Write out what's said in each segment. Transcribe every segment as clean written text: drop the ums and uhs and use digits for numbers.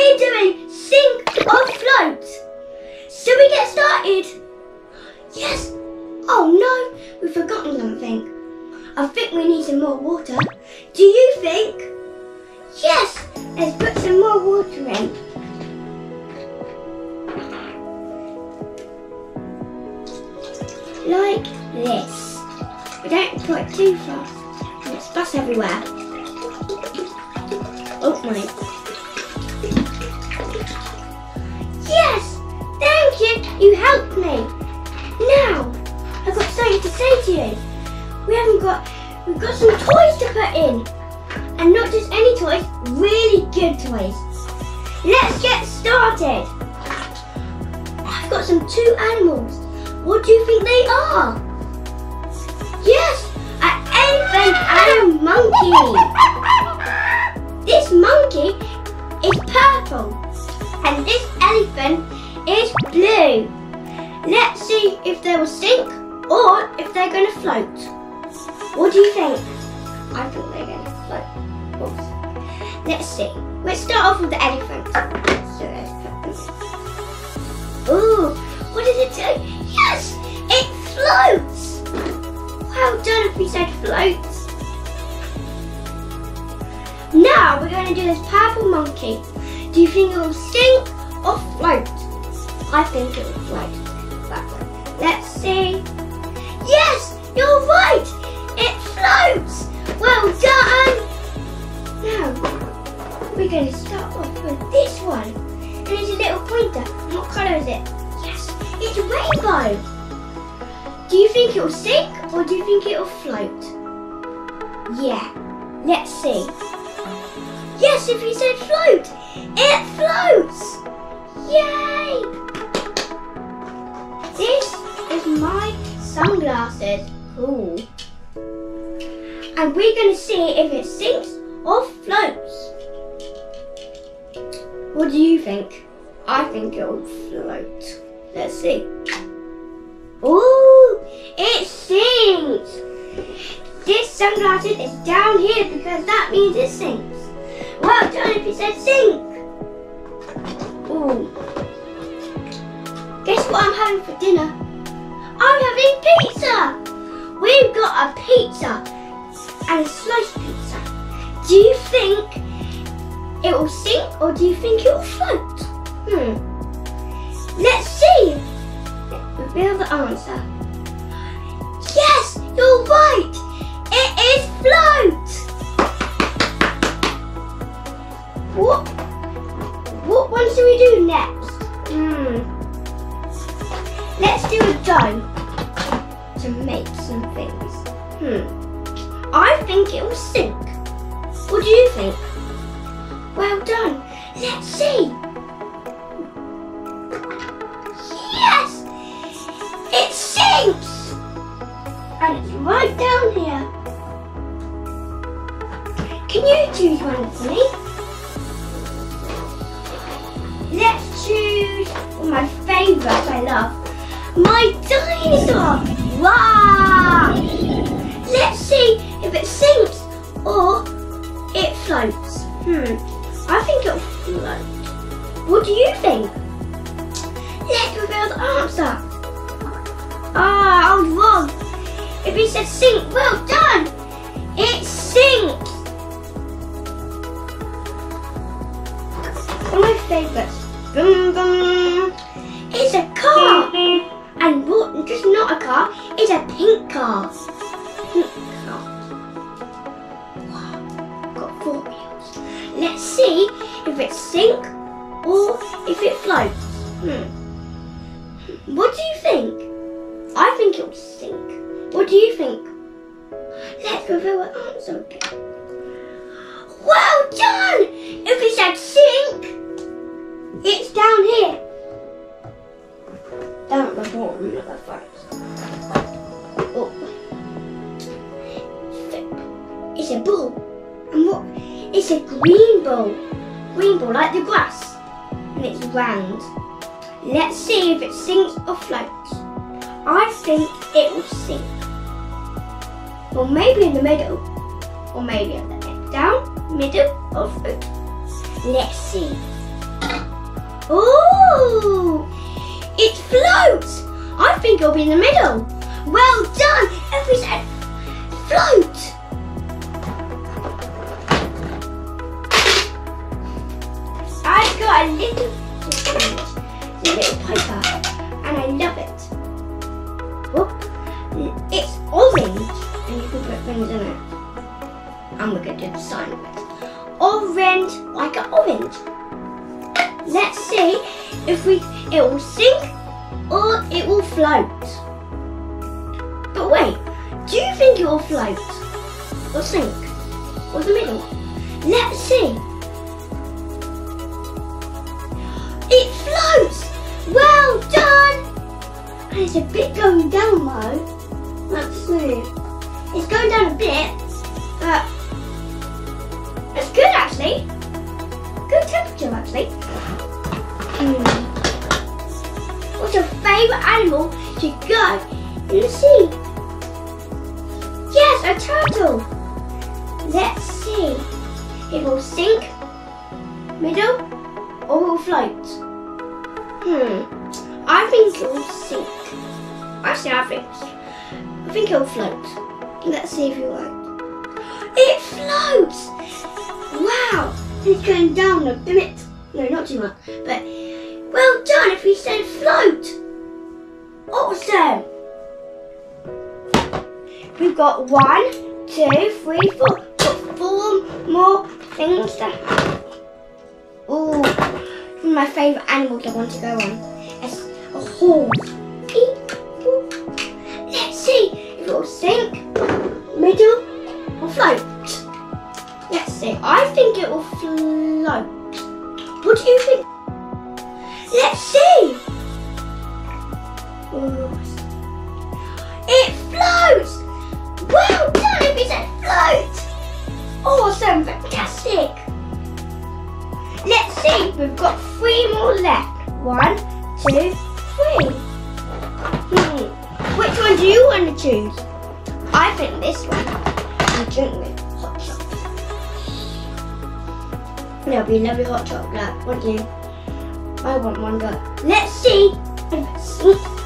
we're doing sink or float. Shall we get started? Yes. Oh no, we've forgotten something. I think we need some more water. Do you think? Yes, let's put some more water in. Like this. We don't put it too fast. And it splash everywhere. Oh my. Yes! Thank you! You helped me. Now, I've got something to say to you. We've got some toys to put in. And not just any toys, really good toys. Let's get started. I've got some two animals. What do you think they are? Yes, an elephant and a monkey. This monkey is purple and this elephant is blue. Let's see if they will sink or if they're going to float. What do you think? I think they're going to float. Oops. Let's see. Let's start off with the elephant. So let's put them. Ooh, what does it do? Yes, it floats. Well done if we said floats. Now we're going to do this purple monkey. Do you think it will sink or float? I think it will float. That way. Let's see. Yes, you're right. It floats. Well done. Now we're going to start off with this one. And it's a little pointer. And what colour is it? Yes, it's rainbow. Do you think it will sink or do you think it will float? Yeah, let's see. Yes, if you said float, it floats. Yay! This is my sunglasses. Cool. And we're going to see if it sinks or floats. What do you think? I think it will float. Let's see. Ooh, it sinks. This sunglasses is down here because that means it sinks. Well done if you said sink. Ooh. Guess what I'm having for dinner? I'm having pizza. We've got a pizza and a sliced pizza. Do you think it will sink or do you think it will float? Let's see. Let's reveal the answer. Yes, you're right. It is float. What one should we do next? Let's do a dough to make some things. I think it will sink. What do you think? Well done. Let's see. Yes! It sinks! And it's right down here. Can you choose one for me? Let's choose my favourite I love. My dinosaur! Wow! Let's see if it sinks or it floats. I think it'll float. What do you think? Let's reveal the answer. I was wrong. If you said sink, well done. It sinks. One of my favourites. It's a car. And what? Just not a car. It's a pink car. Pink car. Wow. Got 4 wheels. Let's see if it sinks or if it floats. What do you think? I think it will sink. What do you think? Let's reveal the answer again. Well done! If you said sink, it's down here. Down at the bottom of the front. Oh. It's a ball. And what? It's a green ball. Green ball like the grass. And it's round. Let's see if it sinks or floats. I think it will sink. Or maybe in the middle. Or maybe at the end. Down, middle, or float. Let's see. Ooh! It floats! I think it'll be in the middle. Well done! Everybody said float! I've got a little piper and I love it. Whoop. It's orange and you can put things in it. And we're going to do the sign of it. Orange, like an orange. Let's see if it will sink or it will float. But wait, do you think it will float or sink or the middle? Let's see. It floats! Well done! And it's a bit going down though. That's smooth. It's going down a bit, but it's good actually. Good temperature actually. What's your favourite animal to go in the sea? Yes, a turtle. Let's see. It will sink, middle, or will float? I think it will sink. Actually, I think it will float. Let's see if you like. It floats! Wow! It's going down a bit. No, not too much. But well done if we said float. Awesome! We've got 1, 2, 3, 4. Got 4 more things to have. Ooh, my favourite animals I want to go on. It's a horse. Let's see if it will sink, middle, or float. Let's see. I think it will float. What do you think? Let's see. Ooh. It floats. Well done if you said float. Awesome, fantastic. Let's see, we've got 3 more left. 1, 2, 3. Which one do you want to choose? I think this one. You drink with hot chocolate. It'll be lovely hot chocolate, wouldn't you? I want one, but let's see if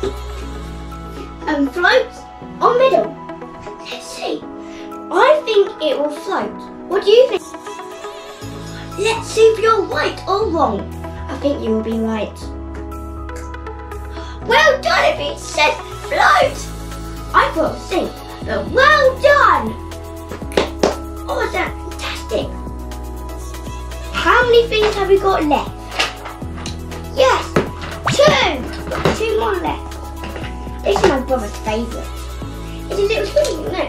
it floats or middle. Let's see. I think it will float. What do you think? Let's see if you're right or wrong. I think you will be right. Well done if it said float. I thought it would sink, but well done. Awesome, fantastic. How many things have we got left? Yes, 2. 2 more left. This is my brother's favourite. It's a little squeaky, look.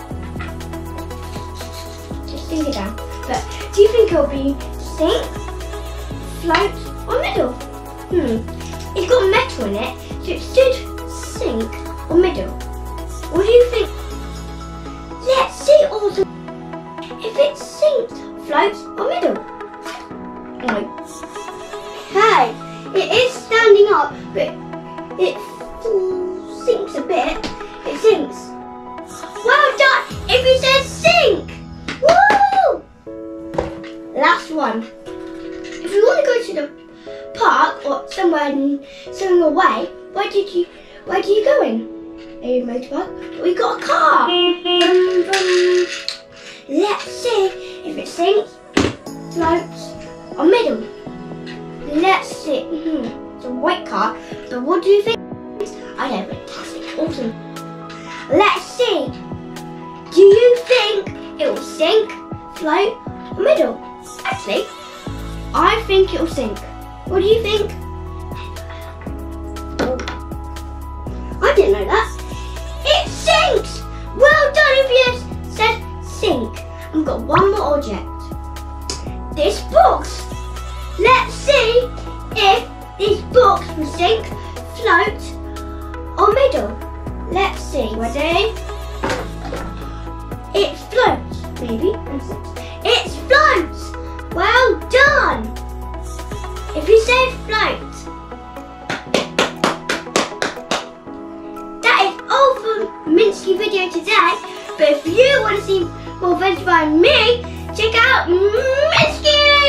Just sink it down. But do you think it'll be sink, float, or middle? It's got metal in it, so it should sink or middle. What do you think? Let's see also if it sinks, floats, or middle. No. Hey, it is standing up, but it sinks a bit. It sinks. Well done if it says sink. Woo! Last one. If you want to go to the park or somewhere away, where do you go in? A motorbike? We got a car. Let's see if it sinks, floats, or middle. Let's see. It's a white car, but what do you think? I know, fantastic, awesome. Let's see. Do you think it will sink, float, or middle? Actually, I think it will sink. What do you think? Oh, I didn't know that. It sinks! Well done if you said sink. I've got one more object. This box. Let's see if this box will sink, float, or middle. Let's see. Ready? It floats, maybe. It floats. Well done. If you said float. That is all for Minsky video today. But if you want to see more videos by me, check out Minsky.